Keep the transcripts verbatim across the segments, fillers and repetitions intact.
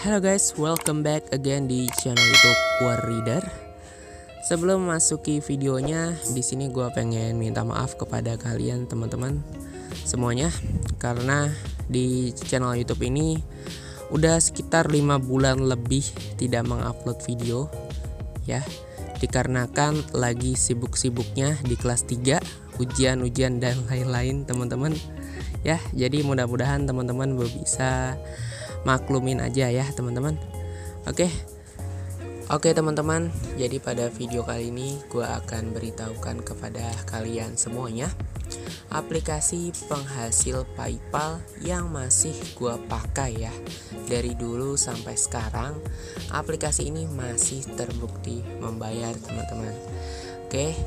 Halo guys, welcome back again di channel YouTube War Reader. Sebelum masuki videonya, di sini gue pengen minta maaf kepada kalian teman-teman semuanya, karena di channel YouTube ini udah sekitar lima bulan lebih tidak mengupload video ya, dikarenakan lagi sibuk-sibuknya di kelas tiga, ujian-ujian dan lain-lain teman-teman ya. Jadi mudah-mudahan teman-teman bisa maklumin aja ya teman-teman. Oke Oke teman-teman, jadi pada video kali ini gue akan beritahukan kepada kalian semuanya aplikasi penghasil PayPal yang masih gue pakai ya. Dari dulu sampai sekarang aplikasi ini masih terbukti membayar teman-teman. Oke,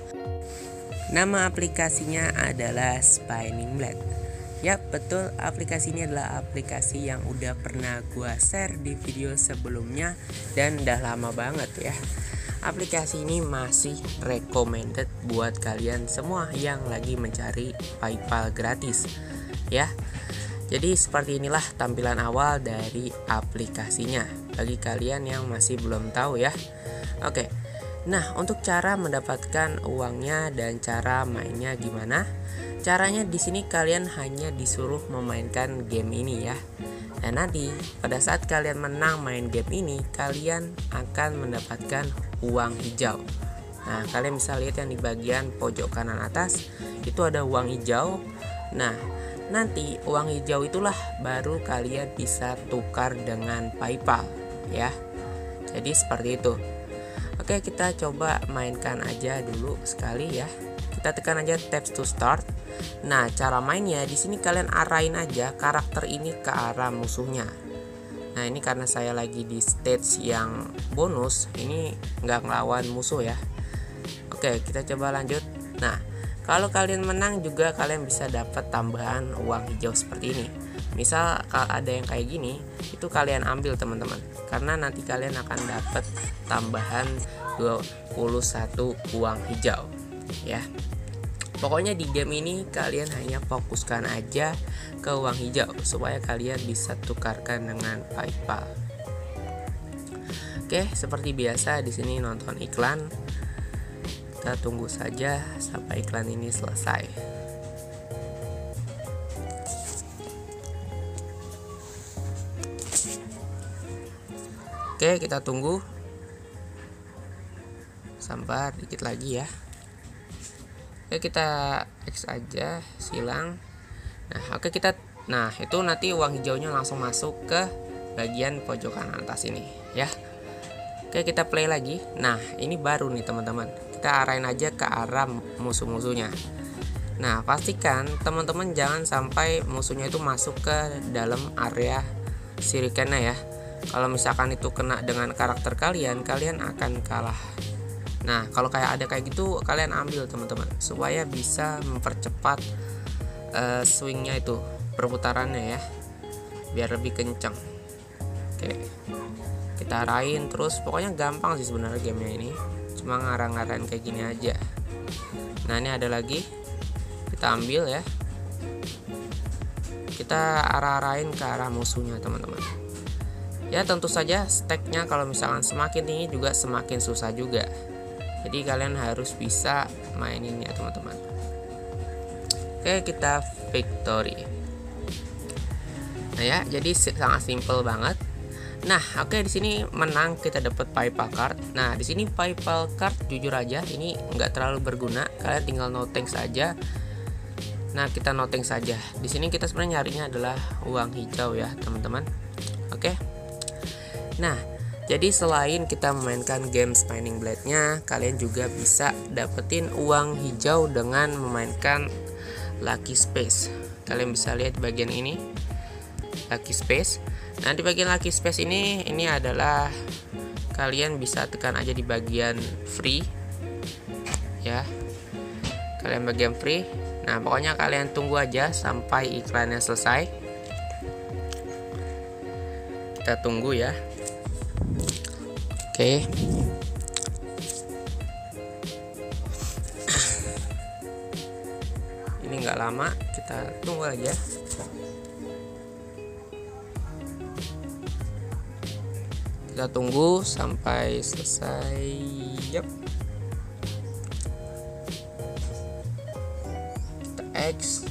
nama aplikasinya adalah Spinning Blade. Ya betul, aplikasi ini adalah aplikasi yang udah pernah gua share di video sebelumnya dan udah lama banget ya. Aplikasi ini masih recommended buat kalian semua yang lagi mencari PayPal gratis ya. Jadi seperti inilah tampilan awal dari aplikasinya bagi kalian yang masih belum tahu ya. Oke, nah untuk cara mendapatkan uangnya dan cara mainnya gimana? Caranya di sini kalian hanya disuruh memainkan game ini ya. Dan nanti pada saat kalian menang main game ini, kalian akan mendapatkan uang hijau. Nah, kalian bisa lihat yang di bagian pojok kanan atas itu ada uang hijau. Nah, nanti uang hijau itulah baru kalian bisa tukar dengan PayPal ya. Jadi seperti itu. Oke, kita coba mainkan aja dulu sekali ya. Kita tekan aja tab to start. Nah, cara mainnya di sini kalian arahin aja karakter ini ke arah musuhnya. Nah, ini karena saya lagi di stage yang bonus, ini nggak ngelawan musuh ya. Oke, kita coba lanjut. Nah, kalau kalian menang juga kalian bisa dapat tambahan uang hijau seperti ini. Misal kalau ada yang kayak gini, itu kalian ambil teman-teman, karena nanti kalian akan dapat tambahan dua puluh satu uang hijau ya. Pokoknya di game ini kalian hanya fokuskan aja ke uang hijau supaya kalian bisa tukarkan dengan PayPal. Oke, seperti biasa di sini nonton iklan. Kita tunggu saja sampai iklan ini selesai. Oke, kita tunggu. Sabar dikit lagi ya. Oke, kita X aja, silang. Nah, oke kita nah, itu nanti uang hijaunya langsung masuk ke bagian pojok kanan atas ini ya. Oke, kita play lagi. Nah, ini baru nih teman-teman. Kita arahin aja ke arah musuh-musuhnya. Nah, pastikan teman-teman jangan sampai musuhnya itu masuk ke dalam area shurikennya ya. Kalau misalkan itu kena dengan karakter kalian, kalian akan kalah. Nah, kalau kayak ada kayak gitu, kalian ambil teman-teman supaya bisa mempercepat uh, swingnya itu, perputarannya ya, biar lebih kencang. Oke, kita arahin terus. Pokoknya gampang sih sebenarnya gamenya ini, cuma ngarang-ngarain kayak gini aja. Nah, ini ada lagi, kita ambil ya, kita arah-arahin ke arah musuhnya teman-teman. Ya tentu saja stacknya kalau misalkan semakin tinggi juga semakin susah juga. Jadi kalian harus bisa mainin ya teman-teman. Oke, kita victory. Nah ya, jadi sangat simple banget. Nah, oke di sini menang kita dapat PayPal card. Nah, di sini PayPal card jujur aja ini nggak terlalu berguna. Kalian tinggal noting saja. Nah, kita noting saja. Di sini kita sebenarnya nyarinya adalah uang hijau ya teman-teman. Oke. Nah, jadi selain kita memainkan game Spinning Blade-nya, kalian juga bisa dapetin uang hijau dengan memainkan Lucky Space. Kalian bisa lihat di bagian ini, Lucky Space. Nah, di bagian Lucky Space ini, ini adalah kalian bisa tekan aja di bagian free, ya. Kalian bagian free. Nah, pokoknya kalian tunggu aja sampai iklannya selesai. Kita tunggu ya. Oke, ini nggak lama, kita tunggu aja. Kita tunggu sampai selesai. Yep. Kita X.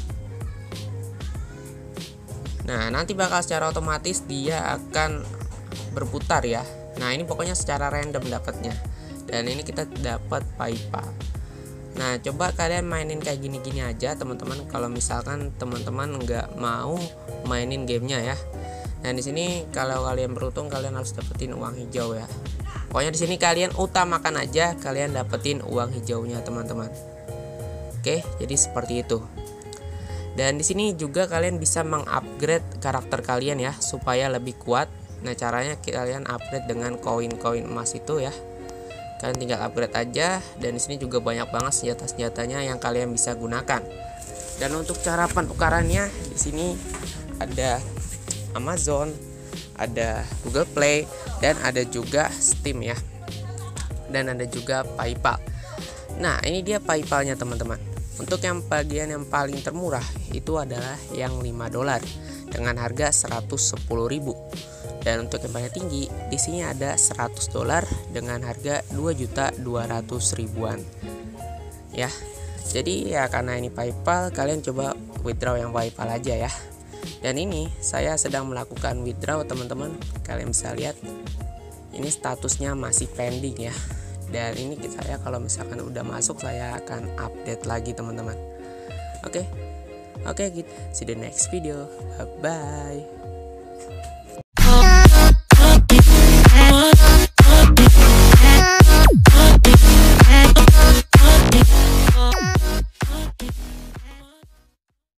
Nah, nanti bakal secara otomatis dia akan berputar ya. Nah, ini pokoknya secara random dapatnya. Dan ini kita dapat PayPal. Nah, coba kalian mainin kayak gini-gini aja teman-teman. Kalau misalkan teman-teman nggak mau mainin gamenya ya. Nah, di sini kalau kalian beruntung kalian harus dapetin uang hijau ya. Pokoknya di sini kalian utamakan aja kalian dapetin uang hijaunya teman-teman. Oke, jadi seperti itu. Dan di sini juga kalian bisa mengupgrade karakter kalian ya supaya lebih kuat. Nah, caranya kalian upgrade dengan koin-koin emas itu ya. Kalian tinggal upgrade aja, dan di sini juga banyak banget senjata-senjatanya yang kalian bisa gunakan. Dan untuk cara penukarannya di sini ada Amazon, ada Google Play, dan ada juga Steam ya. Dan ada juga PayPal. Nah, ini dia PayPalnya teman-teman. Untuk yang bagian yang paling termurah itu adalah yang lima dolar dengan harga seratus sepuluh ribu. Dan untuk yang paling tinggi di sini ada seratus dolar dengan harga dua juta dua ratus ribuan. Ya. Jadi ya karena ini PayPal, kalian coba withdraw yang PayPal aja ya. Dan ini saya sedang melakukan withdraw teman-teman. Kalian bisa lihat ini statusnya masih pending ya. Dan ini saya kalau misalkan udah masuk saya akan update lagi teman-teman. Oke. Oke, gitu. See you the next video. Bye bye.